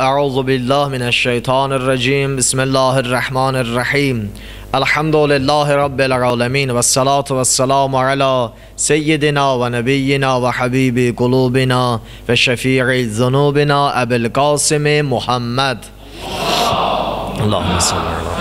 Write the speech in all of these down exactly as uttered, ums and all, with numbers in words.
Euzu billahi mineşşeytanirracim. Bismillahirrahmanirrahim. Elhamdülillahi Rabbil alemin. Ve salatu ve selamu ala seyyidina ve nebiyyina ve habibi kulubina ve şefii zunubina Ebul Kasım Muhammed. Allahümme salli ala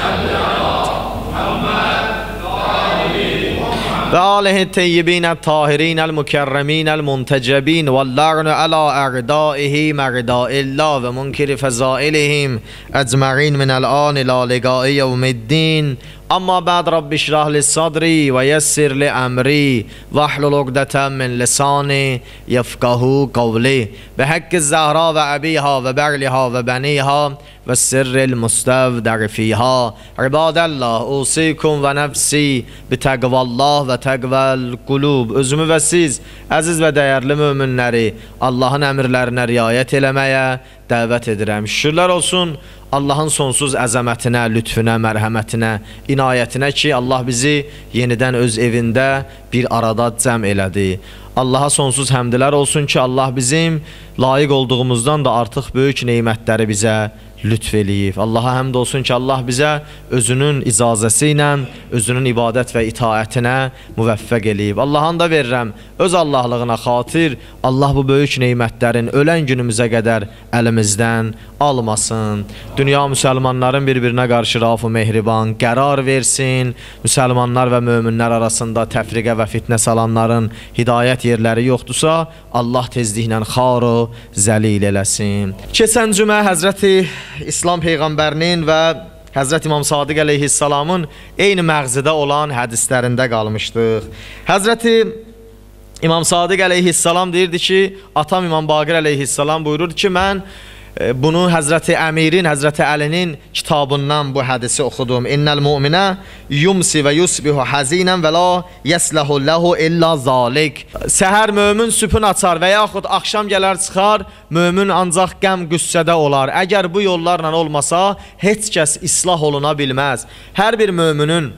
ve alihi teyyibin tahirin el mukerremin el muntecebin ve la'nu ala a'daihi ma'daillah ve munkiri fezailihim ecma'in min el an ila liqa'i yevmiddin. Amma ba'd rabbi şrah li sadri ve yessir li emri ve ahlul uqdeten min lisani yefkahu kavli ve hakki zahra ve abiha ve berliha ve beniha ve sirril mustevder fiha. İbadallah, usikum ve nefsi bi tegvallah ve tegvel kulub. Özümü ve siz aziz ve değerli müminleri Allah'ın emirlerine riayet eləməyə dəvət edirəm. Şükürlər olsun Allah'ın sonsuz əzəmətinə, lütfüne, mərhəmətinə, inayətinə ki Allah bizi yenidən öz evində bir arada cəm elədi. Allaha sonsuz həmdlər olsun ki Allah bizim layiq olduğumuzdan da artıq böyük neymətləri bizə lütf eləyib. Allaha həmd olsun ki Allah bizə özünün icazəsi ilə özünün ibadət və itaətinə müvəffəq eləyib. Allah'ın da verirəm öz Allahlığına xatir Allah bu böyük neymətlərin ölən günümüzə qədər əlimizdən almasın. Dünya müsəlmanların bir-birinə qarşı raf-ı mehriban qərar versin. Müsəlmanlar və möminlər arasında təfriqə və fitnə salanların hidayət yerləri yoxdursa Allah tezliklə xar-ı zəlil eləsin. Keçən cümə Həzrəti İslam Peyğəmbərinin və Həzrət İmam Sadiq əleyhissalamın eyni məğzidə olan hədislərində qalmışdıq. Həzrəti İmam Sadiq əleyhissalam deyirdi ki, atam İmam Baqir əleyhissalam buyururdu ki, mən bunu Həzrəti Əmirin, Həzrəti Əlinin kitabından bu hədisi oxudum. İnnəl mu'minə yumsi və yusbihu həzinən və la yəsləhu ləhu illa zalik. Səhər mömin süpün açar və yaxud axşam gələr çıxar, mömin ancaq qəm qüssədə olar. Əgər bu yollarla olmasa, heç kəs islah oluna bilməz. Hər bir möminin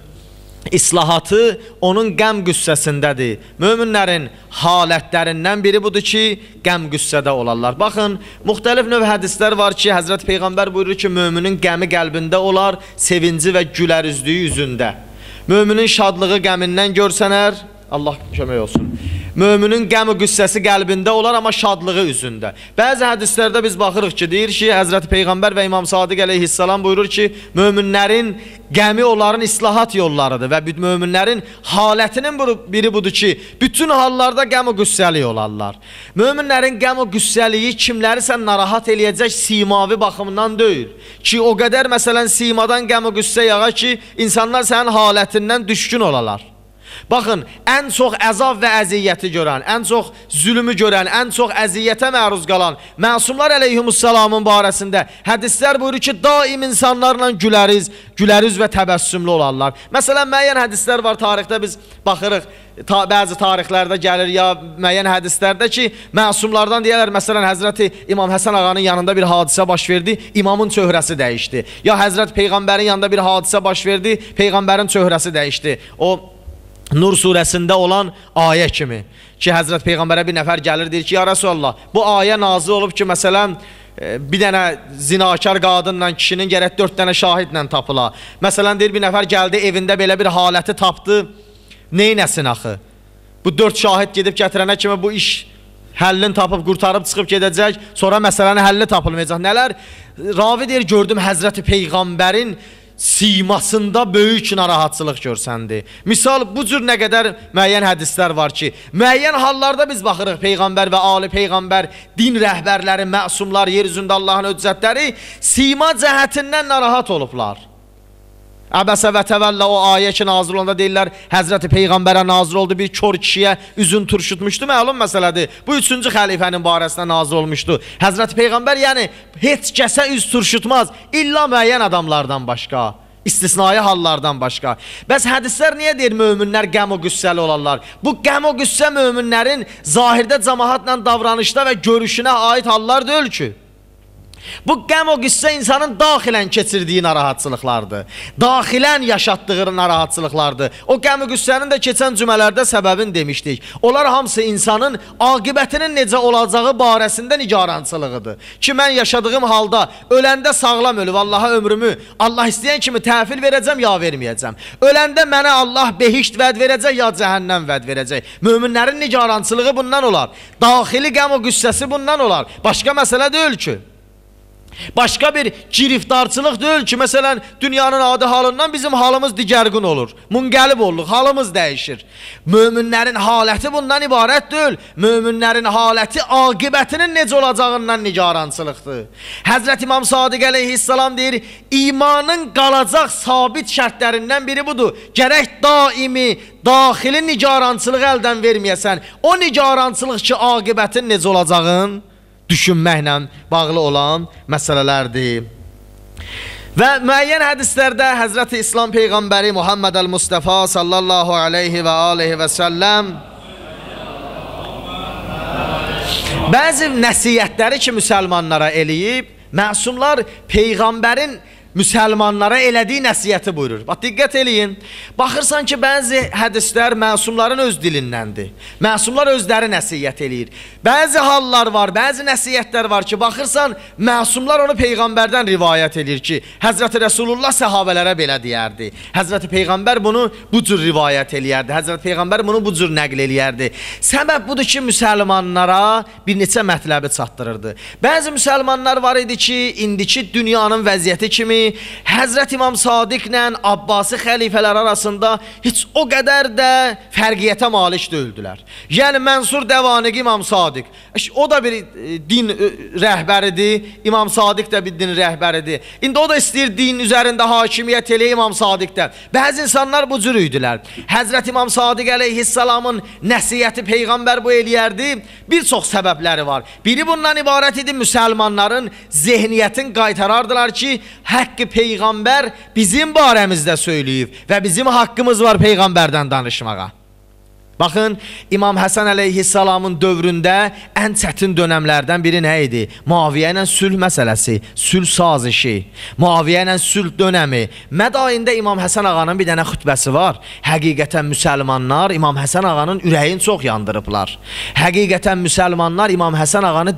İslahatı onun qəm qüssəsindədir. Möminlərin halətlərindən biri budur ki, qəm qüssədə olarlar. Baxın, müxtəlif növ hədislər var ki, Həzrət Peyğəmbər buyurur ki, möminin qəmi qəlbində olar, sevinci və gülərüzlüyü üzündə. Möminin şadlığı qəmindən görsənər, Allah kömək olsun. Möminin qəmi qüssəsi qəlbində olar, amma şadlığı üzündə. Bəzi hədislərdə biz baxırıq ki, deyir ki, Həzrət Peyğəmbər və İmam Sadiq əleyhissalam buyurur ki, möminlərin qəmi onların islahat yollarıdır və möminlərin halətinin biri budur ki, bütün hallarda qəmi qüssəli olarlar. Möminlərin qəmi qüssəliyi kimləri sən narahat eləyəcək simavi baxımından deyil. Ki, o qədər məsələn simadan qəmi qüssə yağa ki, insanlar sənin halətindən düşkün olalar. Baxın, ən çox əzab və əziyyəti görən, ən çox zülmü görən, ən çox əziyyətə məruz qalan məsumlar əleyhimussalamın barəsində hədislər buyurur ki, daim insanlarla güləriz, güləriz və təbəssümlü olarlar. Məsələn, müəyyən hədislər var, tarixdə biz baxırıq, ta, bəzi tarixlərdə gəlir ya müəyyən hədislərdə ki, məsumlardan deyərlər, məsələn, Həzrəti İmam Həsən ağanın yanında bir hadisə baş verdi, imamın çöhrəsi dəyişdi. Ya Həzrət Peyğəmbərin yanında bir hadisə baş verdi, Peyğəmbərin çöhrəsi dəyişdi. O Nur surəsində olan ayə kimi ki, Həzrət Peyğəmbərə bir nəfər gəlir, deyir ki, ya Rasulallah, bu ayə nazil olub ki, məsələn, bir dənə zinakar qadınla kişinin gərək dörd dənə şahidlə tapıla. Məsələn, deyir, bir nəfər gəldi, evində belə bir haləti tapdı, neynəsin axı? Bu dörd şahid gedib gətirənə kimi bu iş həllini tapıb, qurtarıb, çıxıb gedəcək, sonra məsələni həlli tapılmayacaq. Nələr? Ravi deyir, gördüm Həzrəti Peyğəmbərin simasında böyük narahatçılıq görsəndi. Misal, bu cür nə qədər müəyyən hədislər var ki, müəyyən hallarda biz baxırıq Peyğəmbər və Ali Peyğəmbər, din rəhbərləri, məsumlar, yer üzündə Allahın öcətləri sima cəhətindən narahat olublar. Əbəsə və təvəllə o ayə ki, nazil olanda deyirlər, Həzrəti Peyğəmbərə nazil oldu, bir kör kişiyə üzün turşutmuşdu, məlum məsələdir. Bu üçüncü xəlifənin barəsində nazil olmuşdu. Həzrəti Peyğəmbər, yəni, heç kəsə üz turşutmaz, illa müəyyən adamlardan başqa, istisnai hallardan başqa. Bəs hədislər niyə deyir, möminlər qəm o qüssəli olarlar? Bu qəm o qüssə möminlərin zahirdə cəmaatla davranışda və görüşünə aid hallar deyil ki. Bu qəm o qüssə insanın daxilən keçirdiyi narahatçılıqlardır. Daxilən yaşatdığı narahatçılıqlardır. O qəm o qüssənin də keçən cümələrdə səbəbini demişdik. Onlar hamısı insanın aqibətinin necə olacağı barəsində nigarançılığıdır. Ki mən yaşadığım halda öləndə sağlam ölüb Allaha ömrümü Allah istəyən kimi təhvil verəcəm ya verməyəcəm. Öləndə mənə Allah behişt vəd verəcək ya cəhənnəm vəd verəcək. Möminlərin nigarançılığı bundan olar. Daxili qəm o qüssəsi bundan olar. Başqa məsələ deyil ki. Başqa bir giriftarçılıq deyil ki, məsələn, dünyanın adi halından bizim halımız digərgün olur. Munqəlib oluruz, halımız dəyişir. Möminlərin haləti bundan ibarət deyil. Möminlərin haləti aqibətinin necə olacağından nigarançılıqdır. Həzrət İmam Sadiq əleyhissalam deyir, imanın qalacaq sabit şərtlərindən biri budur. Gərək daimi, daxili nigarançılıq əldən verməyəsən. O nigarançılıq ki, aqibətin necə olacağın düşünməklə bağlı olan məsələlərdir. Və müəyyən hədislərdə Həzrəti İslam Peyğəmbəri Muhammed el-Mustafa sallallahu aleyhi və aleyhi və səlləm bəzi nəsiyyətləri ki, müsəlmanlara eləyib, məsumlar Peyğəmbərin müsəlmanlara elədiyi nəsiyyəti buyurur. Bax, diqqət eləyin. Baxırsan ki, bəzi hədislər məsumların öz dilindəndir. Məsumlar özləri nəsiyyət eləyir. Bəzi hallar var, bəzi nəsiyyətlər var ki, baxırsan, məsumlar onu Peyğəmbərdən rivayət eləyir ki, Həzrəti Rəsulullah səhabələrə belə deyərdi. Həzrəti Peyğəmbər bunu bu cür rivayət eləyərdi. Həzrəti Peyğəmbər bunu bu cür nəql eləyərdi. Səbəb budur ki, müsəlmanlara bir neçə mətləbi çatdırırdı. Bəzi müsəlmanlar var idi ki, indiki dünyanın vəziyyəti kimi Həzrət İmam Sadiqlə Abbasi xəlifələr arasında heç o qədər də fərqiyyətə malik deyildilər. Yəni Mənsur Dəvaniqi İmam Sadiq, o da bir din rəhbəridir, İmam Sadiq də bir din rəhbəridir. İndi o da istəyir din üzərində hakimiyyət eləyir İmam Sadiq də. Bəzi insanlar bu cür idilər. Həzrət İmam Sadiq əleyhissalamın nəsiyyəti Peyğəmbər bu eləyərdi. Bir çox səbəbləri var. Biri bundan ibarət idi, müsəlmanların zehniyyətin qaytarardılar ki, haqq Peyğəmbər bizim barəmizdə söyləyib və bizim haqqımız var Peyğəmbərdən danışmağa. Baxın, İmam Həsən əleyhissalamın dövründə ən çətin dönəmlərdən biri nə idi? Muaviyyə ilə sülh məsələsi, sülh sazişi, Muaviyyə ilə sülh dönəmi. Mədayində İmam Həsən ağanın bir dənə xütbəsi var. Həqiqətən müsəlmanlar İmam Həsən ağanın ürəyini çox yandırıblar. Həqiqətən müsəlmanlar İmam Həsən ağanı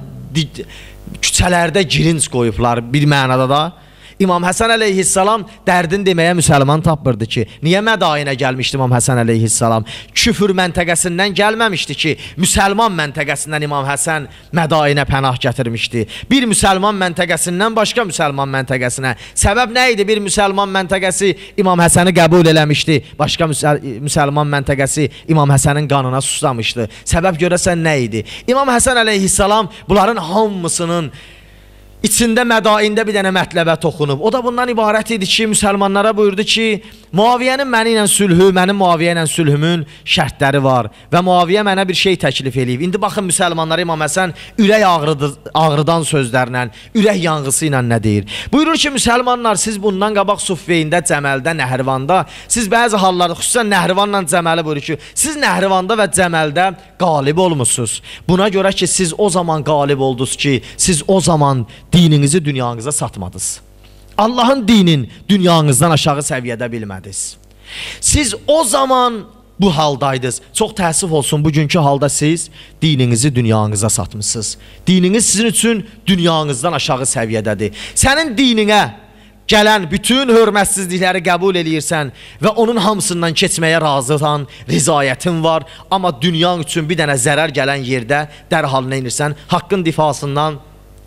küçələrdə girinc qoyublar bir mənada da. İmam Həsən əleyhissalam dərdin deməyə müsəlman tapmırdı ki, niyə Mədayinə gəlmişdi İmam Həsən əleyhissalam? Küfür məntəqəsindən gəlməmişdi ki, müsəlman məntəqəsindən İmam Həsən Mədayinə pənah gətirmişdi. Bir müsəlman məntəqəsindən başqa müsəlman məntəqəsinə. Səbəb nə idi? Bir müsəlman məntəqəsi İmam Həsəni qəbul eləmişdi, başqa müsəl müsəlman məntəqəsi İmam Həsənin qanına susamışdı. Səbəb görəsən nə idi? İmam Həsən əleyhissalam bunların hamısının İçində Mədayində bir dənə mətləbə toxunub. O da bundan ibarət idi ki, müsəlmanlara buyurdu ki, Muaviyyənin məni ilə sülhü, mənim Muaviyyə ilə sülhümün şərtləri var və Muaviyyə mənə bir şey təklif eləyib. İndi baxın müsəlmanlara İmam Həsən ürək ağrıdı, ağrıdan sözlərlə, ürək yanğısı ilə nə deyir? Buyurur ki, müsəlmanlar, siz bundan qabaq Suffeyində, Cəməldə, Nəhrivanda, siz bəzi hallarda, xüsusən Nəhrivanla Cəməli buyurur ki, siz Nəhrivanda və Cəməldə qalib olmuşsunuz. Buna görə ki, siz o zaman qalib oldunuz ki, siz o zaman dininizi dünyanıza satmadınız. Allah'ın dinin dünyanızdan aşağı səviyyədə bilmədiniz. Siz o zaman bu haldaydınız. Çox təəssüf olsun, bugünkü halda siz dininizi dünyanıza satmışsınız. Dininiz sizin üçün dünyanızdan aşağı səviyyədədir. Sənin dininə gələn bütün hörmətsizlikləri qəbul eləyirsən və onun hamısından keçməyə razısan, rizayətin var. Amma dünyan üçün bir dənə zərər gələn yerdə dərhal nə edirsən? Haqqın difasından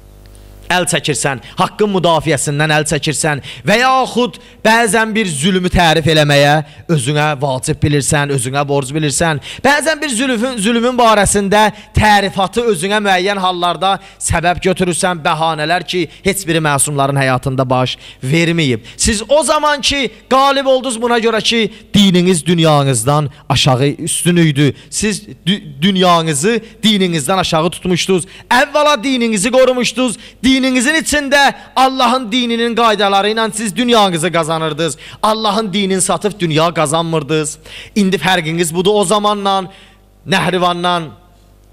əl çəkirsən, haqqın müdafiəsindən əl çəkirsən və yaxud bəzən bir zülmü tərif eləməyə özünə vacib bilirsən, özünə borc bilirsən. Bəzən bir zülmün, zülmün barəsində tərifatı özünə müəyyən hallarda səbəb götürürsən, bəhanələr ki, heç biri məsumların həyatında baş verməyib. Siz o zaman ki, qalib oldunuz buna görə ki, dininiz dünyanızdan aşağı üstünüydü. Siz dü dünyanızı dininizdən aşağı tutmuşdunuz. Əvvəla dininizi qorumuşdunuz. Dininizin içində Allah'ın dininin qaydaları ilə siz dünyanızı qazanırdınız. Allah'ın dinini satıb dünya qazanmırdınız. İndi fərqiniz budur o zamanla, Nəhrivanla,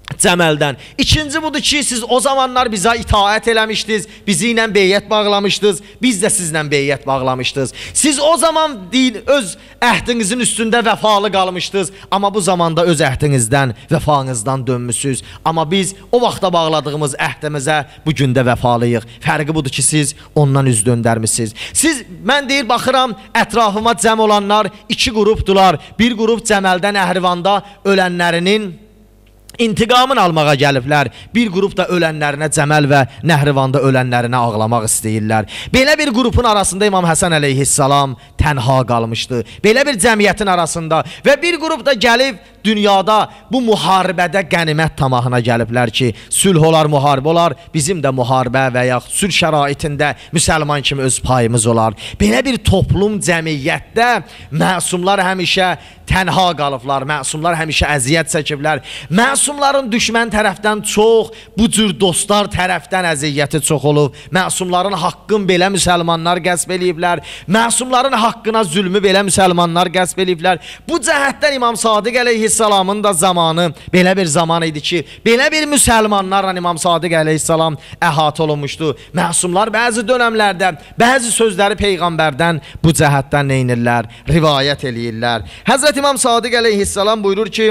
Cəməldən. İkinci budur ki, siz o zamanlar bizə itaət eləmişdiniz, bizi ilə beyyət bağlamışdınız, biz də sizlə beyyət bağlamışdınız. Siz o zaman deyil, öz əhdinizin üstündə vəfalı qalmışdınız, amma bu zamanda öz əhdinizdən, vəfanızdan dönmüsünüz. Amma biz o vaxta bağladığımız əhdimizə bu gündə vəfalıyıq. Fərqi budur ki, siz ondan üz döndərmişsiniz. Siz, mən deyir, baxıram, ətrafıma cəm olanlar iki qrupdular. Bir qrup Cəməldə, Nəhrivanda ölənlərinin İntiqamını almağa gəliblər. Bir qrup da ölənlərinə, Cəməl və Nəhrivanda ölənlərinə ağlamaq istəyirlər. Belə bir qrupun arasında İmam Həsən əleyhissalam tənha qalmışdı. Belə bir cəmiyyətin arasında və bir qrup da gəlib dünyada bu müharibədə qənimət tamahına gəliblər ki, sülh olar, müharibə olar, bizim də müharibə və ya sülh şəraitində müsəlman kimi öz payımız olar. Belə bir toplum, cəmiyyətdə məsumlar həmişə tənha qalıblar, məsumlar həmişə əziyyət çəkiblər. Məsumların düşmən tərəfdən çox, bu cür dostlar tərəfdən əziyyəti çox olub. Məsumların haqqın belə müsəlmanlar qəsb eləyiblər. Məsumların haqqına zülmü belə müsəlmanlar qəsb eləyiblər. Bu cəhətdən İmam Sadiq əleyhissalamın da zamanı belə bir zaman idi ki, belə bir müsəlmanlarla İmam Sadiq əleyhissalam əhatə olunmuşdu. Məsumlar bəzi dönəmlərdə bəzi sözləri Peyğəmbərdən bu cəhətdən neynirlər? Rivayət eləyirlər. Həzrət İmam Sadiq əleyhissalam buyurur ki,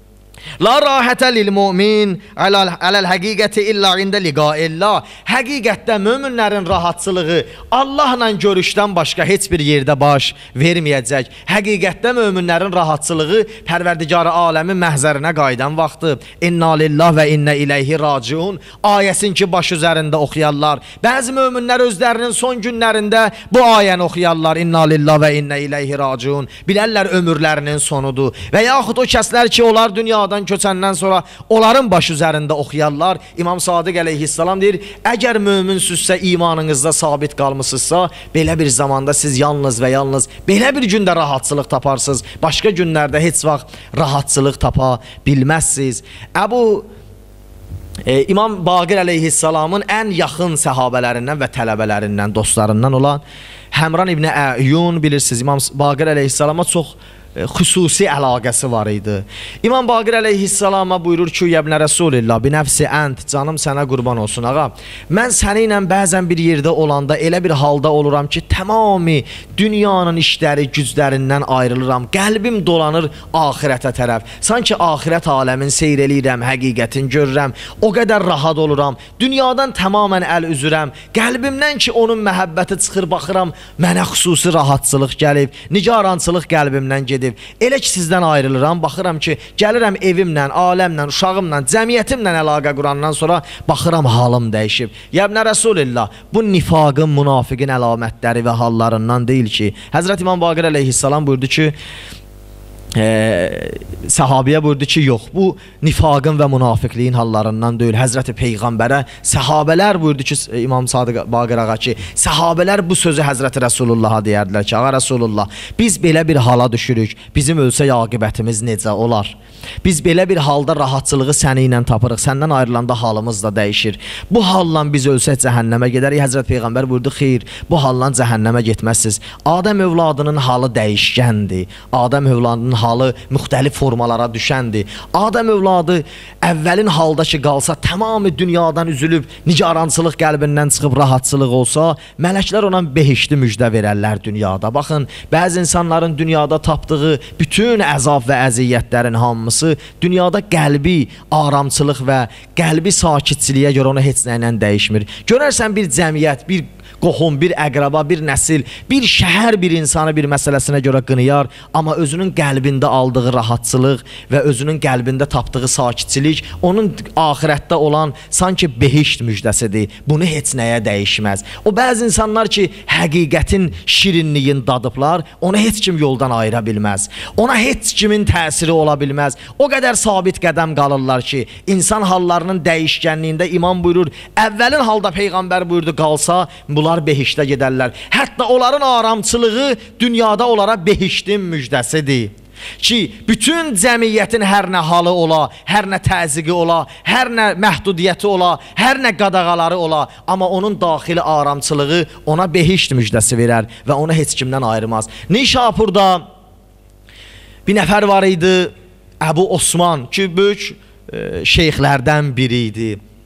La rahətə lil-mümin aləl-həqiqəti illa ində liqaillah. Həqiqətdə möminlərin rahatçılığı Allahla görüşdən başqa heç bir yerdə baş verməyəcək. Həqiqətdə möminlərin rahatçılığı Pərverdigar-ı aləmin məhzərinə qayıdan vaxtı İnna lillah və innə ileyhi raciun ayəsin ki, baş üzərində oxuyarlar. Bəzi möminlər özlərinin son günlərində bu ayəni oxuyarlar. İnna lillah və innə ileyhi raciun. Bilərlər ömürlərinin sonudur. Və yaxud o kəslər ki, onlar dünyada köçəndən sonra onların baş üzərində oxuyarlar. İmam Sadiq əleyhissalam deyir, əgər möminsüzsə, imanınızda sabit qalmışsınızsa, belə bir zamanda siz yalnız və yalnız belə bir gündə rahatçılıq taparsınız. Başqa günlərdə heç vaxt rahatçılıq tapa bilməzsiniz. Əbu e, İmam Baqir əleyhissalamın ən yaxın səhabələrindən və tələbələrindən, dostlarından olan Həmran İbn Əyyun, bilirsiniz, İmam Baqir əleyhissalama çox xüsusi əlaqəsi var idi. İmam Baqir əleyhissalama buyurur ki, Yəbnə Rəsulillah, binəfsi ənt, canım sənə qurban olsun, ağa. Mən səni ilə bəzən bir yerdə olanda elə bir halda oluram ki, tamami dünyanın işləri, güclərindən ayrılıram. Qəlbim dolanır axirətə tərəf. Sanki axirət aləmin seyr eləyirəm, həqiqətin görürəm. O qədər rahat oluram. Dünyadan tamamən əl üzürəm. Qəlbimdən ki, onun məhəbbəti çıxır, baxıram, mənə xüsusi rahatçılıq gəlib, nigarançılıq qəlbimdən gedir. Elə ki, sizdən ayrılıram, baxıram ki, gəlirəm evimlə, aləmlə, uşağımla, cəmiyyətimlə əlaqə qurandan sonra baxıram, halım dəyişib. Yəbnə Rəsulillah, bu nifaqın, münafiqin əlamətləri və hallarından deyil ki, Həzrət İmam Baqir əleyhissalam buyurdu ki, e, səhabiyə buyurdu ki, yox, bu nifaqın və münafiqliyin hallarından deyil. Həzrəti Peyğəmbərə səhabələr buyurdu ki, İmam Sadiq Baqir ağa ki, səhabələr bu sözü Həzrəti Rəsulullah'a deyərdilər ki, ağa Rəsulullah, biz belə bir hala düşürük, bizim ölsə aqibətimiz necə olar? Biz belə bir halda rahatçılığı səni ilə tapırıq, səndən ayrılanda halımız da dəyişir. Bu halla biz ölsək cəhənnəmə gedərik. Həzrət Peyğəmbər buyurdu, xeyr, bu hallan cəhənnəmə getməzsiniz. Adəm övladının halı dəyişkəndir. Adəm övladının halı müxtəlif formalara düşəndir. Adəm övladı əvvəlin halda ki, qalsa, tamamı dünyadan üzülüb, nigarançılıq qəlbindən çıxıb rahatçılıq olsa, mələklər ona behişli müjdə verərlər dünyada. Baxın, bəzi insanların dünyada tapdığı bütün əzab və əziyyətlərin hamısı dünyada qəlbi aramçılıq və qəlbi sakitçiliyə görə onu heç nə ilə dəyişmir. Görərsən bir cəmiyyət, bir qohum, bir əqraba, bir nəsil, bir şəhər bir insanı bir məsələsinə görə qınıyar, amma özünün qəlbində aldığı rahatçılıq və özünün qəlbində tapdığı sakitçilik onun axirətdə olan sanki behişt müjdəsidir. Bunu heç nəyə dəyişməz. O bəzi insanlar ki, həqiqətin şirinliyin dadıblar, onu heç kim yoldan ayıra bilməz. Ona heç kimin təsiri ola bilməz. O qədər sabit qədəm qalırlar ki, insan hallarının dəyişkənliyində İmam buyurur, əvvəlin halda Peyğəmbər buyurdu, qalsa, bunlar behişdə gedərlər. Hətta onların aramçılığı dünyada onlara behiştin müjdəsidir. Ki, bütün cəmiyyətin hər nə halı ola, hər nə təziqi ola, hər nə məhdudiyyəti ola, hər nə qadağaları ola, amma onun daxili aramçılığı ona behişt müjdəsi verər və onu heç kimdən ayırmaz. Nişapurda bir nəfər var idi, Əbu Osman, ki, böyük e, şeyxlərdən biri idi.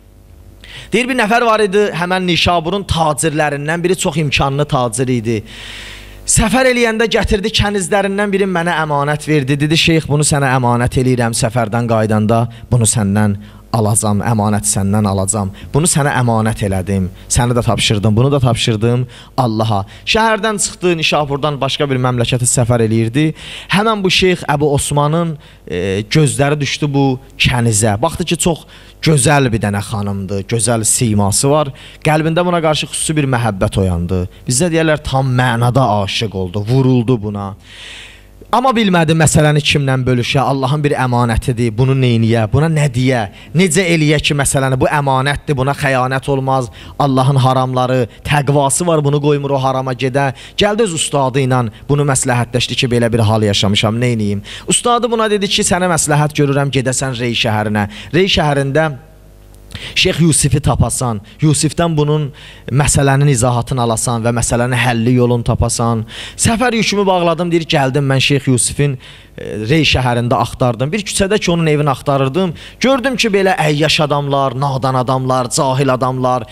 Deyir, bir nəfər var idi, həmən Nişaburun tacirlərindən biri, çox imkanlı tacir idi. Səfər eləyəndə gətirdi kənizlərindən biri mənə əmanət verdi. Dedi, şeyx, bunu sənə əmanət eləyirəm, səfərdən qaydanda bunu səndən alacam, əmanət səndən alacam. Bunu sənə əmanət elədim, səni də tapşırdım, bunu da tapşırdım Allaha. Şəhərdən çıxdı, Nişapurdan başqa bir məmləkətə səfər eləyirdi. Həmən bu şeyx Əbu Osmanın e, gözləri düşdü bu kənizə. Baxdı ki, çox gözəl bir dənə xanımdır, gözəl siması var. Qəlbində buna qarşı xüsusi bir məhəbbət oyandı. Bizdə deyərlər, tam mənada aşiq oldu, vuruldu buna. Amma bilmədi məsələni kimlə bölüşə, Allahın bir əmanətidir, bunu neyniyə, buna nə deyə, necə eləyə ki, məsələni bu əmanətdir, buna xəyanət olmaz, Allahın haramları, təqvası var, bunu qoymur o harama gedə. Gəldi öz ustadı ilə bunu məsləhətləşdi ki, belə bir hal yaşamışam, neyniyim? Ustadı buna dedi ki, sənə məsləhət görürəm, gedəsən Rey şəhərinə. Rey şəhərində Şeyx Yusifi tapasan, Yusifdən bunun məsələnin izahatını alasan və məsələnin həlli yolunu tapasan. Səfər yükümü bağladım, deyir, gəldim mən Şeyx Yusifin Rey şəhərində axtardım. Bir küçədə ki, onun evini axtarırdım. Gördüm ki, belə əyyaş adamlar, nadan adamlar, cahil adamlar,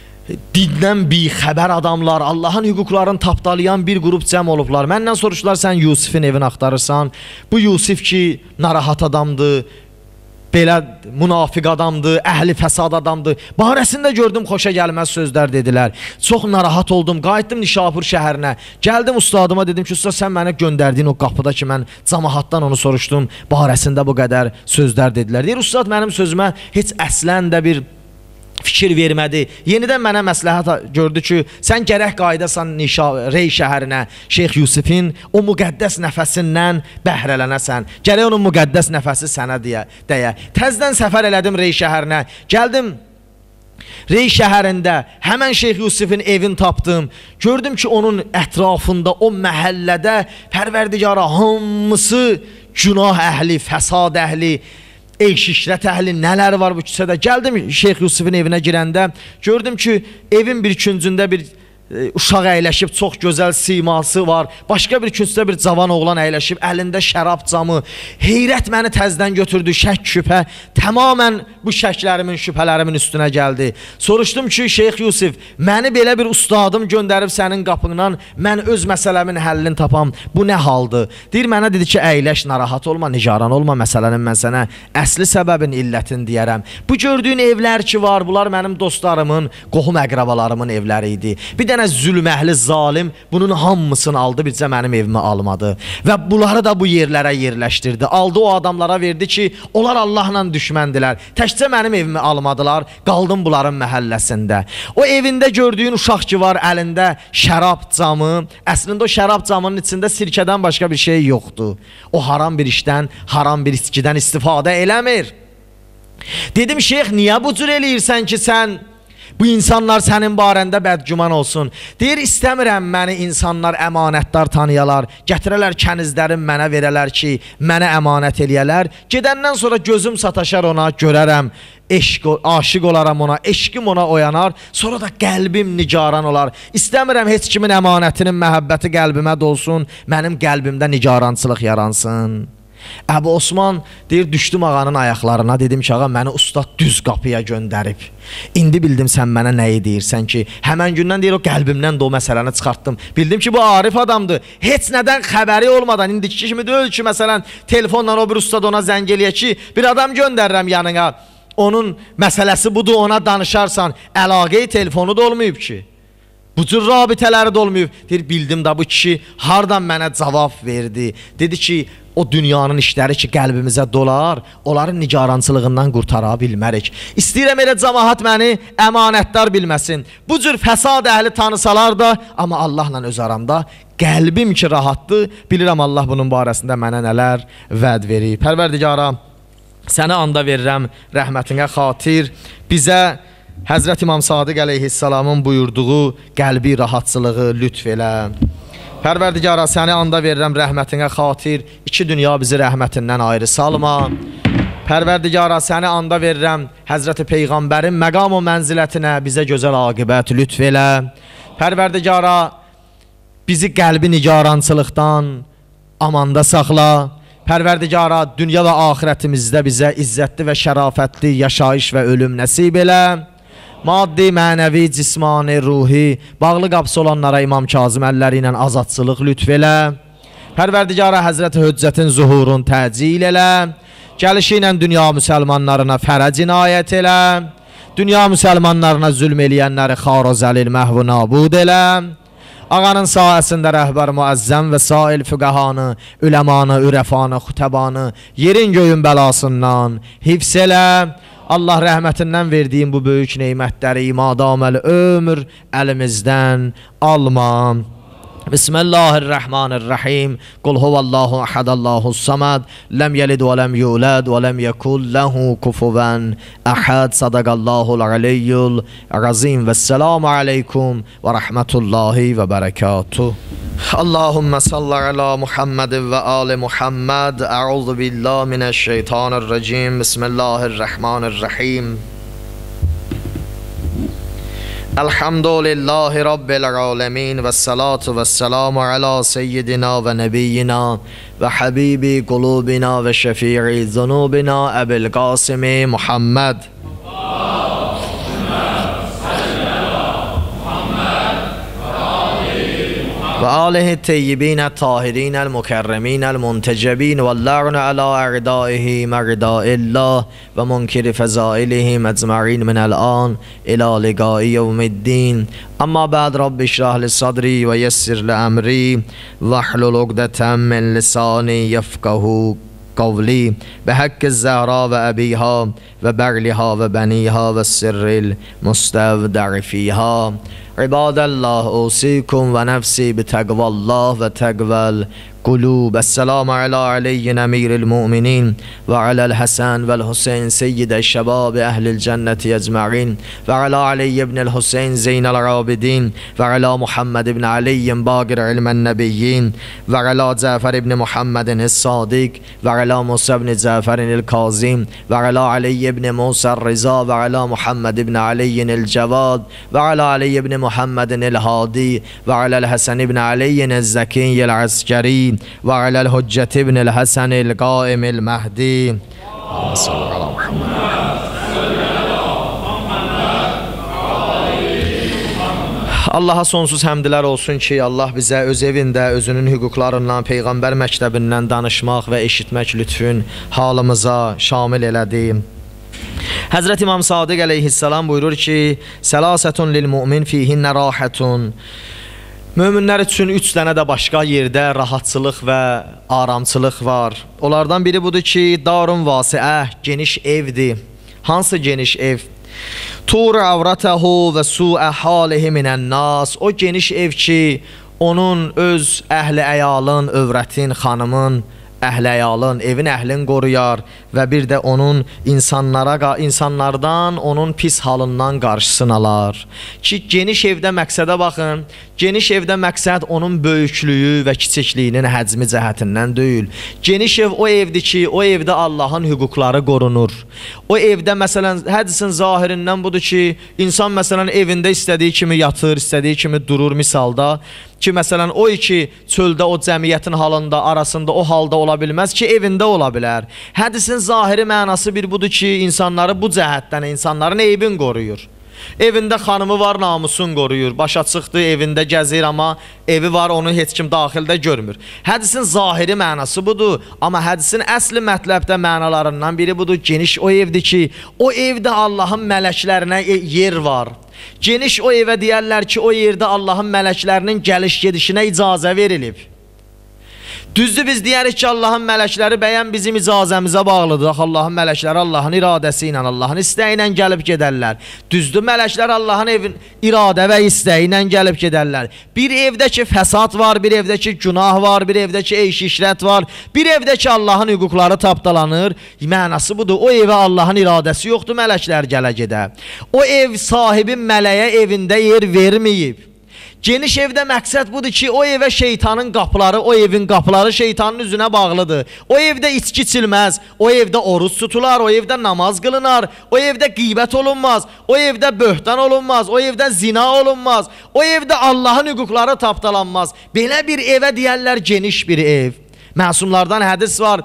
dindən bixəbər adamlar, Allahın hüquqlarını tapdalayan bir qrup cəm olublar. Məndən soruşdular, sən Yusifin evini axtarırsan. Bu Yusif ki, narahat adamdır, belə münafiq adamdır, əhli fəsad adamdır. Barəsində gördüm, xoşa gəlməz sözlər dedilər. Çox narahat oldum, qayıtdım Nişapur şəhərinə. Gəldim ustadıma, dedim ki, usta, sən mənə göndərdiyin o qapıda ki, mən camahatdan onu soruşdum, barəsində bu qədər sözlər dedilər. Deyir, ustad mənim sözümə heç əslən də bir fikir vermədi. Yenidən mənə məsləhət gördü ki, sən gərək qayıdasan Rey şəhərinə, Şeyx Yusifin o müqəddəs nəfəsindən bəhrələnəsən. Gərək onun müqəddəs nəfəsi sənə deyə, deyə. Təzdən səfər elədim Rey şəhərinə. Gəldim Rey şəhərində, həmən Şeyx Yusifin evini tapdım. Gördüm ki, onun ətrafında, o məhəllədə Pərverdigara hamısı günah əhli, fəsad əhli, eşişrət əhli, nələr var bu küçədə. Gəldim Şeyx Yusifin evinə girəndə, gördüm ki, evin bir küncündə bir e, uşaq əyləşib, çox gözəl siması var. Başqa bir küncdə bir cavan oğlan əyləşib, əlində şərab camı. Heyrət məni təzdən götürdü, şək şübhə. Tamamən bu şəklərimin, şübhələrimin üstünə gəldi. Soruşdum ki, Şeyx Yusif, məni belə bir ustadım göndərib sənin qapından, mən öz məsələmin həllini tapam. Bu nə haldır? Deyir, mənə dedi ki, əyləş, narahat olma, nigaran olma, məsələnin mən sənə əsli səbəbin, illətini deyərəm. Bu gördüyün evlər ki var, bunlar mənim dostlarımın, qohum əqrabalarımın evləri idi. Bir dənə zülməhli zalim bunun hamısını aldı, bircə mənim evimi almadı. Və bunları da bu yerlərə yerləşdirdi. Aldı o adamlara verdi ki, onlar Allahla düşməndilər. Təkcə mənim evimi almadılar, qaldım bunların məhəlləsində. O evində gördüyün uşaq ki var, əlində şərab camı, əslində o şərab camının içində sirkədən başqa bir şey yoxdur. O haram bir işdən, haram bir içkidən istifadə eləmir. Dedim, şeyx, niyə bu cür eləyirsən ki, sən bu insanlar sənin barəndə bədgüman olsun? Deyir, istəmirəm məni insanlar əmanətdar tanıyalar, gətirələr kənizlərim mənə verələr ki, mənə əmanət eləyələr. Gedəndən sonra gözüm sataşar ona, görərəm, eşq, aşiq olaram ona, eşqim ona oyanar, sonra da qəlbim nigaran olar. İstəmirəm heç kimin əmanətinin məhəbbəti qəlbimə dolsun, mənim qəlbimdə nigarançılıq yaransın. Əbu Osman deyir, düşdüm ağanın ayaqlarına, dedim ki, ağa, məni ustad düz qapıya göndərib. İndi bildim sən mənə nəyi deyirsən ki, həmən gündən deyir, o qəlbimdən də o məsələni çıxartdım. Bildim ki, bu arif adamdır, heç nədən xəbəri olmadan, indiki kimi deyil ki, məsələn, telefonla o bir ustad ona zəng eləyə ki, bir adam göndərirəm yanına, onun məsələsi budur, ona danışarsan, əlaqəyi telefonu da olmayıb ki. Bu cür rabitələri də olmayıb. Deyir, bildim da bu kişi hardan mənə cavab verdi. Dedi ki, o dünyanın işləri ki, qəlbimizə dolar, onların nigarançılığından qurtara bilmərik. İstəyirəm elə cəmahat məni əmanətdar bilməsin. Bu cür fəsad əhli tanısalar da, amma Allahla öz aramda qəlbim ki, rahatdır. Bilirəm Allah bunun barəsində mənə nələr vəd verir. Pərverdigara, səni anda verirəm rəhmətinə xatir. Bizə Həzrət İmam Sadiq əleyhissalamın buyurduğu qəlbi rahatçılığı lütf elə. Pərverdigara, səni anda verirəm rəhmətinə xatir, iki dünya bizi rəhmətindən ayrı salma. Pərverdigara, səni anda verirəm Həzrəti Peyğəmbərin məqam o mənzilətinə, bizə gözəl aqibət lütf elə. Pərverdigara, bizi qəlbi nigarançılıqdan amanda saxla, Pərverdigara, dünya və axirətimizdə bizə izzətli və şərafətli yaşayış və ölüm nəsib elə. Maddi, mənəvi, cismani, ruhi, bağlı qapısı olanlara İmam Kazım əlləri ilə azadçılıq lütf elə. Pərverdigara, Həzrəti Höccətin zuhurun təcil elə. Gəlişi ilə dünya müsəlmanlarına fərəc inayət elə. Dünya müsəlmanlarına zülm eləyənləri xar o zəlil məhv nabud elə. Ağanın sayəsində rəhbər müəzzəm və sail füqəhanı, üləmanı, ürəfanı, xutəbanı yerin göyün bəlasından hifz elə. Allah rəhmətindən verdiyim bu böyük neymətləri imadamel ömür əlimizdən alma. Bismillahirrahmanirrahim. Qul huvallahu ahadallahu samad. Lem yelid ve lem yulad ve lem yekul lehu kufuven ahad. Sadaqallahul aliyyul azim. Vesselamu aleykum ve rahmetullahi ve berekatuh. Allahümme salli ala Muhammed ve ali Muhammed. Eûzu billahi mineşşeytanirracim. Bismillahirrahmanirrahim. Elhamdülillahi Rabbil alemin ve salatu ve selamu ala seyyidina ve nebiyyina ve habibi kulubina ve şefii zunubina Ebil Qasimi Muhammed. ve alihi teyyibin tahirin el mukerremin el muntecebin ve la'nu ala a'daihi ma'da'illah ve munkiri fezailihi mecma'in min el-an ila liqai yevmiddin. Amma ba'd, Rabbi şrah li sadri ve yessir li emri ve hlul uqdeten min lisani yefkahu قولي بحق الزهراء وأبيها وبغلها وبنيها والسر المستودع فيها. عباد الله أوصيكم ونفسي بتقوى الله وتقوى القلوب. السلام على علي أمير المؤمنين وعلى الحسن والحسين سيد الشباب أهل الجنة أجمعين وعلى علي بن الحسين زين العابدين وعلى محمد بن علي باقر علم النبيين وعلى جعفر بن محمد الصادق وعلى موسى بن جعفر الكاظم وعلى علي بن موسى الرضا وعلى محمد بن علي الجواد وعلى علي بن محمد الهادي وعلى الحسن بن علي الزكي العسكري وعلى الحجة بن الحسن القائم المهدي. صلى الله على محمد. Allaha sonsuz həmdlər olsun ki, Allah bizə öz evində, özünün hüquqlarından, Peyğəmbər məktəbindən danışmaq və eşitmək lütfün halımıza şamil elədi. Həzrət İmam Sadiq əleyhissalam buyurur ki, Səlasətun lil mümin fihinnə rahətun. Möminlər üçün üç dənə də başqa yerdə rahatçılıq və aramçılıq var. Onlardan biri budur ki, darun vasiə, geniş evdir. Hansı geniş ev? Tur avratəhu və su'ə halihi minən nas. O geniş ev ki, onun öz əhli əyalın, övrətin, xanımın, əhli əyalın, evin əhlin qoruyar və bir də onun insanlara, insanlardan, onun pis halından qarşısını alar. Ki, geniş evdə məqsədə baxın, geniş evdə məqsəd onun böyüklüyü və kiçikliyinin həcmi cəhətindən deyil. Geniş ev o evdir ki, o evdə Allahın hüquqları qorunur. O evdə, məsələn, hədisin zahirindən budur ki, insan, məsələn, evində istədiyi kimi yatır, istədiyi kimi durur misalda. Ki, məsələn, o iki çöldə, o cəmiyyətin halında, arasında o halda ola bilməz ki, evində ola bilər. Hədisin zahiri mənası bir budur ki, insanları bu cəhətdən, insanların eybin qoruyur. Evində xanımı var, namusun qoruyur. Başa çıxdı, evində gəzir, amma evi var, onu heç kim daxildə görmür. Hədisin zahiri mənası budur. Amma hədisin əsli mətləbdə mənalarından biri budur. Geniş o evdir ki, o evdə Allahın mələklərinə yer var. Geniş o evə deyərlər ki, o yerdə Allahın mələklərinin gəliş-gedişinə icazə verilib. Düzdür, biz deyərik ki, Allahın mələkləri bəyən bizim icazəmizə bağlıdır. Allahın mələkləri Allahın iradəsi ilə, Allahın istəyi ilə gəlib gedərlər. Düzdür, mələklər Allahın evin iradə və istəyi ilə gəlib gedərlər. Bir evdə ki, fəsad var, bir evdə ki, günah var, bir evdə ki, eyş-işrət var, bir evdə ki, Allahın hüquqları tapdalanır. Mənası budur, o evə Allahın iradəsi yoxdur, mələklər gələ gedə. O ev sahibi mələyə evində yer verməyib. Geniş evdə məqsəd budur ki, o evə şeytanın qapıları, o evin qapıları şeytanın üzünə bağlıdır. O evdə içki içilməz, o evdə oruç tutular, o evdə namaz qılınar, o evdə qeybət olunmaz, o evdə böhtan olunmaz, o evdə zina olunmaz, o evdə Allahın hüquqları tapdalanmaz. Belə bir evə deyərlər geniş bir ev. Məsumlardan hədis var.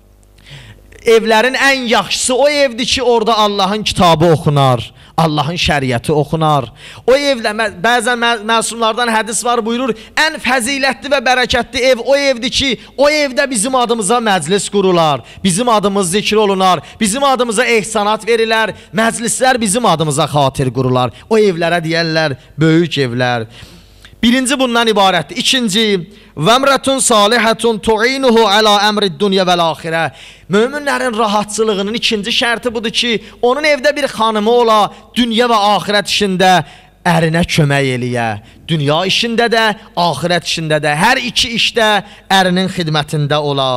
Evlərin ən yaxşısı o evdir ki, orada Allahın kitabı oxunar, Allahın şəriəti oxunar. O evlə, bəzən məsumlardan hədis var, buyurur, ən fəzilətli və bərəkətli ev o evdir ki, o evdə bizim adımıza məclis qurular, bizim adımız zikr olunar, bizim adımıza ehsanat verilər, məclislər bizim adımıza xatir qurular. O evlərə deyərlər, böyük evlər. Birinci bundan ibarətdir. İkinci, vəmrətun salihətun tu'inuhu əla əmrid dünya vəl-axirə. Möminlərin rahatçılığının ikinci şərti budur ki, onun evdə bir xanımı ola, dünya və axirət işində ərinə kömək eləyə. Dünya işində də, axirət işində də, hər iki işdə ərinin xidmətində ola.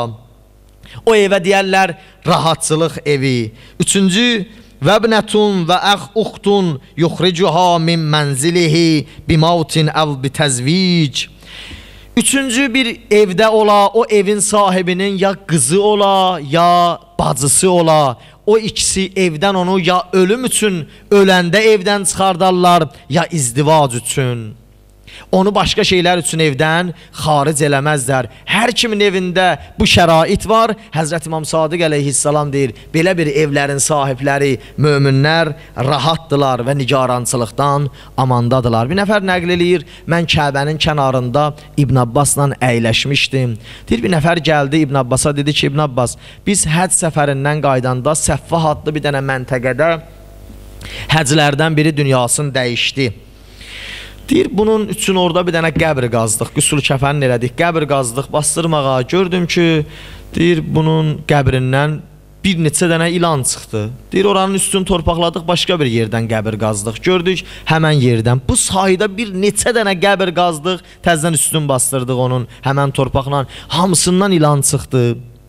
O evə deyərlər, rahatçılıq evi. Üçüncü, vəbnətun və əx uxtun yuxricuha min mənzilihi bimautin əv bitəzvic. Üçüncü bir evdə ola, o evin sahibinin ya qızı ola, ya bacısı ola. O ikisi evdən onu ya ölüm üçün, öləndə evdən çıxardarlar, ya izdivac üçün. Onu başqa şeylər üçün evdən xaric eləməzlər. Hər kimin evində bu şərait var. Həzrət İmam Sadiq əleyhissalam deyir, belə bir evlərin sahibləri, möminlər rahatdılar və nigarançılıqdan amandadılar. Bir nəfər nəql eləyir, mən Kəbənin kənarında İbn Abbasla əyləşmişdim. Deyir, bir nəfər gəldi İbn Abbasa, dedi ki, İbn Abbas, biz həcc səfərindən qaydanda Səffah adlı bir dənə məntəqədə həclərdən biri dünyasını dəyişdi. Deyir, bunun üçün orada bir dənə qəbr qazdıq, qüsul kəfənin elədik, qəbr qazdıq, bastırmağa, gördüm ki, deyir, bunun qəbrindən bir neçə dənə ilan çıxdı. Deyir, oranın üstünü torpaqladıq, başqa bir yerdən qəbr qazdıq, gördük, həmən yerdən. Bu sayda bir neçə dənə qəbr qazdıq, təzdən üstünü bastırdıq onun, həmən torpaqla, hamısından ilan çıxdı.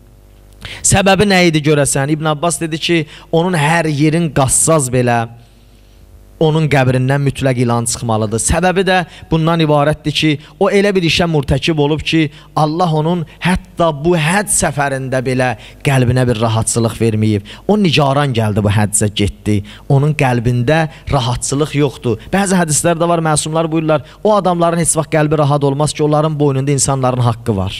Səbəbi nə idi görəsən? İbn Abbas dedi ki, onun hər yerin qassaz belə, onun qəbrindən mütləq ilan çıxmalıdır. Səbəbi də bundan ibarətdir ki, o elə bir işə mürtəkib olub ki, Allah onun hətta bu həcc səfərində belə qəlbinə bir rahatçılıq verməyib. O nigaran gəldi, bu həccə getdi. Onun qəlbində rahatçılıq yoxdur. Bəzi hədislərdə var, məsumlar buyururlar, o adamların heç vaxt qəlbi rahat olmaz ki, onların boynunda insanların haqqı var.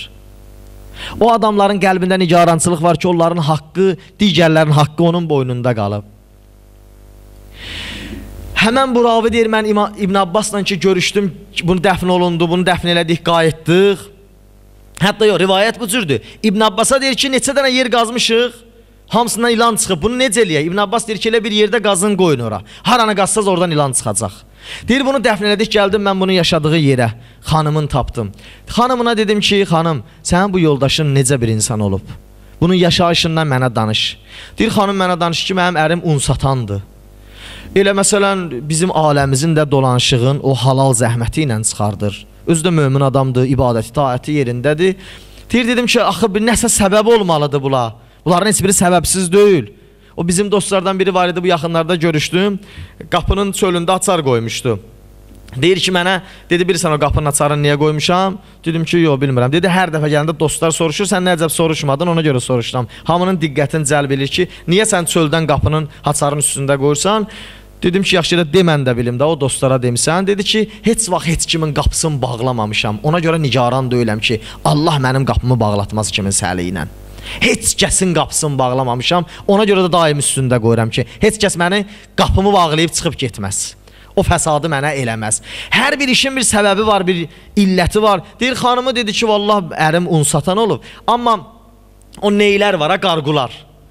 O adamların qəlbində nigarançılıq var ki, onların haqqı, digərlərin haqqı onun boynunda qalıb. Həmən bu ravi deyir, mən İbn Abbasla ki görüşdüm, bunu dəfn olundu, bunu dəfn elədik, qayıtdıq. Hətta yox, rivayət bu cürdür. İbn Abbasa deyir ki, neçə dənə yer qazmışıq, hamısından ilan çıxıb, bunu necə eləyək? İbn Abbas deyir ki, elə bir yerdə qazın qoyun ora. Haranı qazsaz oradan ilan çıxacaq. Deyir, bunu dəfn elədik, gəldim, mən bunun yaşadığı yerə, xanımın tapdım. Xanımına dedim ki, xanım, sənin bu yoldaşın necə bir insan olub? Bunun yaşayışından mənə danış. Deyir, xanım mənə danış ki, mənim ərim un satandır. Elə məsələn, bizim aləmizin də dolanışığın o halal zəhməti ilə çıxardır. Özü də mömin adamdır, ibadəti, taəti yerindədir. Deyir, dedim ki, axı bir nəsə səbəb olmalıdır bula. Bunların heç biri səbəbsiz deyil. O bizim dostlardan biri var idi, bu yaxınlarda görüşdüm. Qapının çölündə açar qoymuşdu. Deyir ki, mənə, dedi, bilirsən o qapının açarını niyə qoymuşam? Dedim ki, yox, bilmirəm. Dedi, hər dəfə gələndə dostlar soruşur, sən nəcəb soruşmadın, ona görə soruşdum. Hamının diqqətini cəlb edir ki, niyə sən çöldən qapının açarın üstündə qoyursan? Dedim ki, yaxşı da demən də bilim də, o dostlara demisən. Dedi ki, heç vaxt heç kimin qapısını bağlamamışam. Ona görə nigaran deyiləm ki, Allah mənim qapımı bağlatmaz kimin səli ilə. Heç kəsin qapısını bağlamamışam. Ona görə də daim üstündə qoyuram ki, heç kəs məni qapımı bağlayıb çıxıb getməz. O fəsadı mənə eləməz. Hər bir işin bir səbəbi var, bir illəti var. Deyir, xanımı dedi ki, vallah ərim un satan olub. Amma o neylər var, ha, qarqular.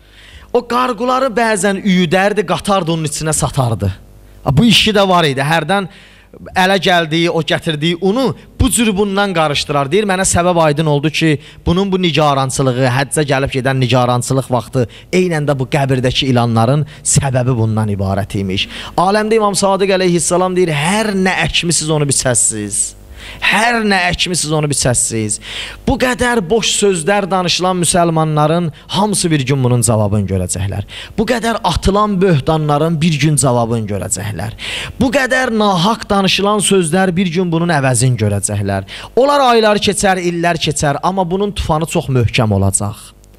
O qarquları bəzən üyüdərdi, qatardı onun içinə satardı. Bu işi də var idi. Hərdən ələ gəldiyi, o gətirdiyi unu bu cür bundan qarışdırar. Deyir, mənə səbəb aydın oldu ki, bunun bu nigarançılığı, həccə gəlib gedən nigarançılıq vaxtı eynən də bu qəbirdəki ilanların səbəbi bundan ibarət imiş. Aləmdə İmam Sadiq əleyhissalam deyir, hər nə əkmisiniz onu biçəsiz. Hər nə əkmisiniz onu biçəsiz. Bu qədər boş sözlər danışılan müsəlmanların hamısı bir gün bunun cavabını görəcəklər. Bu qədər atılan böhtanların bir gün cavabını görəcəklər. Bu qədər nahaq danışılan sözlər bir gün bunun əvəzini görəcəklər. Onlar aylar keçər, illər keçər, amma bunun tufanı çox möhkəm olacaq.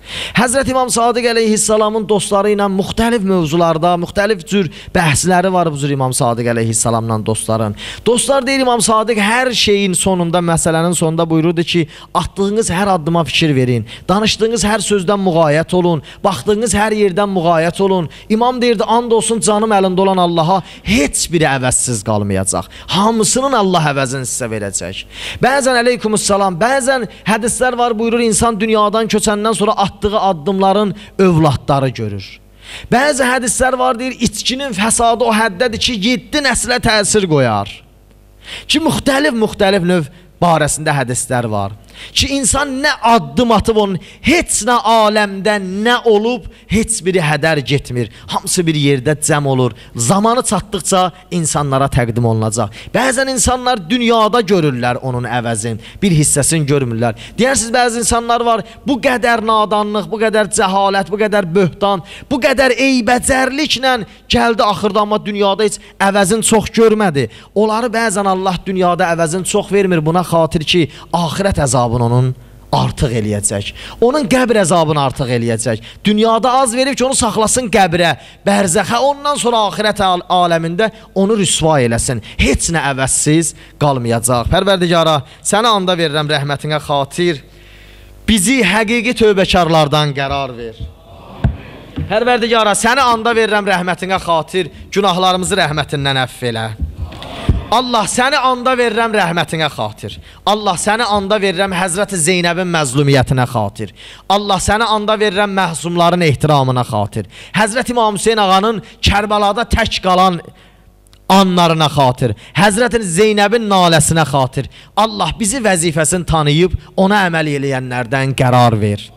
Həzrət İmam Sadiq əleyhissalamın dostları ilə müxtəlif mövzularda, müxtəlif cür bəhsləri var bu cür İmam Sadiq əleyhissalamla dostların. Dostlar deyir, İmam Sadiq hər şeyin sonunda, məsələnin sonunda buyururdu ki, atdığınız hər addıma fikir verin, danışdığınız hər sözdən müğayət olun, baxdığınız hər yerdən müğayət olun. İmam deyirdi, and olsun canım əlində olan Allaha, heç biri əvəzsiz qalmayacaq. Hamısının Allah əvəzini sizə verəcək. Bəzən əleykumussalam, bəzən hədislər var buyurur, insan dünyadan köçəndən sonra atdığı addımların övladları görür. Bəzi hədislər var deyir, içkinin fəsadı o həddədir ki, yeddi nəslə təsir qoyar. Ki, müxtəlif-müxtəlif növ barəsində hədislər var. Ki, insan nə addım atıb onun, heç nə aləmdə nə olub, heç biri hədər getmir. Hamısı bir yerdə cəm olur. Zamanı çatdıqca insanlara təqdim olunacaq. Bəzən insanlar dünyada görürlər onun əvəzin, bir hissəsini görmürlər. Deyirsiniz, bəzi insanlar var, bu qədər nadanlıq, bu qədər cəhalət, bu qədər böhtan, bu qədər eybəcərliklə gəldi axırda, amma dünyada heç əvəzin çox görmədi. Onları bəzən Allah dünyada əvəzin çox vermir, buna xatir ki, axirət əzabı onun artıq eləyəcək. Onun qəbr əzabını artıq eləyəcək. Dünyada az verib ki, onu saxlasın qəbrə, bərzəxə, ondan sonra axirət aləmində onu rüsva eləsin. Heç nə əvəzsiz qalmayacaq. Pərverdigara, sənə anda verirəm rəhmətinə xatir, bizi həqiqi tövbəkarlardan qərar ver. Pərverdigara, sənə anda verirəm rəhmətinə xatir, günahlarımızı rəhmətindən əff elə. Allah, səni anda verirəm rəhmətinə xatir. Allah, səni anda verirəm Həzrəti Zeynəbin məzlumiyyətinə xatir. Allah, səni anda verirəm məhzumların ehtiramına xatir. Həzrət İmam Hüseyin ağanın Kərbəlada tək qalan anlarına xatir. Həzrəti Zeynəbin naləsinə xatir. Allah, bizi vəzifəsini tanıyıb ona əməl eləyənlərdən qərar ver.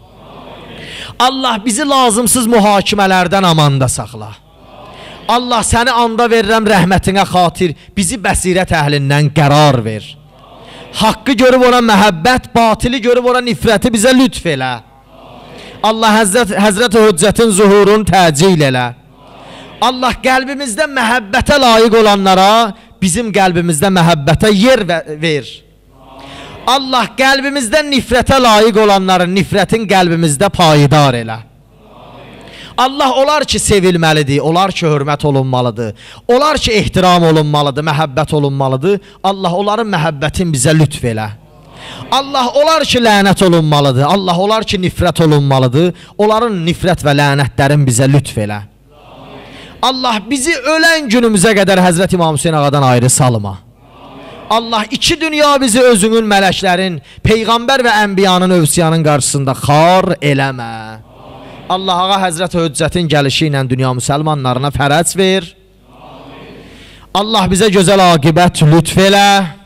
Allah, bizi lazımsız mühakimələrdən amanda saxla. Allah, səni anda verirəm rəhmətinə xatir, bizi bəsirət əhlindən qərar ver. Haqqı görüb ona məhəbbət, batili görüb ona nifrəti bizə lütf elə. Allah, Həzrət, Həzrət Hüccətin zuhurunu təcil elə. Allah, qəlbimizdə məhəbbətə layiq olanlara bizim qəlbimizdə məhəbbətə yer ver. Allah, qəlbimizdə nifrətə layiq olanların nifrətin qəlbimizdə payidar elə. Allah, olar ki sevilməlidir, olar ki hörmət olunmalıdır, olar ki ehtiram olunmalıdır, məhəbbət olunmalıdır. Allah, onların məhəbbətin bizə lütf elə. Allah, olar ki lənət olunmalıdır, Allah, olar ki nifrət olunmalıdır, onların nifrət və lənətlərin bizə lütf elə. Allah, bizi ölən günümüzə qədər Həzrət İmam Hüseyin ağadan ayrı salma. Allah, iki dünya bizi özünün, mələklərin, Peyğəmbər və Ənbiyanın, övsiyanın qarşısında xar eləmə. Allah, ağa Həzrət Hüccətin gəlişi ilə dünya müsəlmanlarına fərəc ver. Allah, bizə gözəl aqibət lütf elə.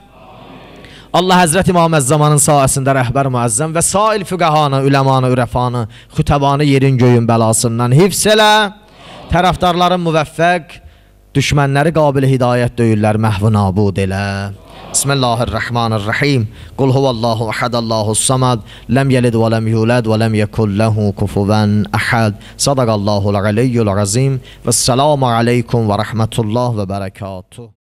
Allah, Həzrət İmam Əzzamanın sayəsində rəhbər müəzzəm və sail füqəhanı, üləmanı, ürəfanı, xütəbanı yerin göyün bəlasından hifz elə. Tərəfdarların müvəffəq, düşmənləri qabil hidayət döyürlər, məhv nabud elə. Bismillahirrahmanirrahim. Qul huvallahu ahad, Allahus samad, lem yelid və lem yulad və lem yekun lehu kufuven ahad. Sadaqallahul aliyyul azim. Vesselamu aleykum və rahmetullah və berekatuhu.